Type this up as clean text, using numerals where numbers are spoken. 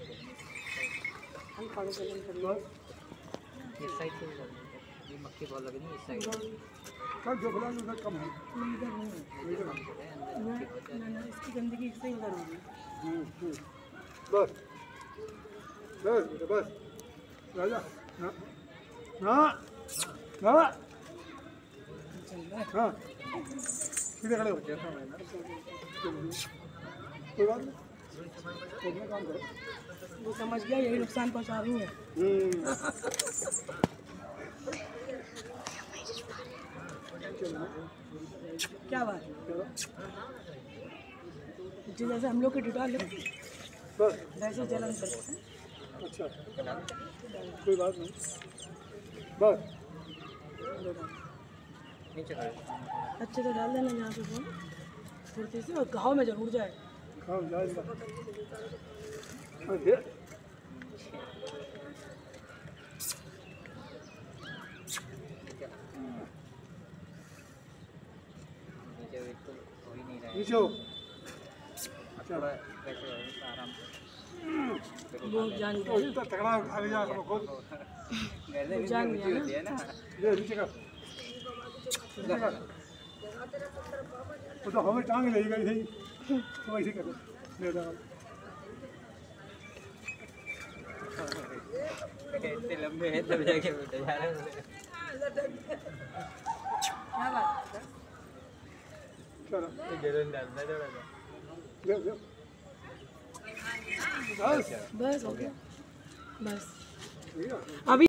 इस साइड से ये मक्खी बहुत लग रही है इस साइड कब जो फलान उधर कम है ना इसकी गंदगी इससे ही उधर होगी। बस बस बस राजा ना ना ना हाँ सीधे खड़े हो कोई बात नहीं अपना काम करो। वो समझ गया यही नुकसान पहुंचा रही है। क्या बात है जी, जैसे हम लोग की डिटॉल वैसे जलन करते हैं। अच्छा कोई बात नहीं बस अच्छे से डाल देना यहाँ पे फोन फुर्ती से, और घाव में जरूर जाए। काम जाएगा नीचे हो। अच्छा आराम से वो जान गया ना, तगड़ा खा लिया खुद वो जान गया ना। ये नीचे का वो तो हमें टांग ले गई थी तो ऐसे कर ले लगा इतने लंबे हैं तब जाके बैठे जा रहे हैं। क्या बात है? चलो जलन डालना थोड़ा सा ले ले बस बस हो गया बस ठीक है। अभी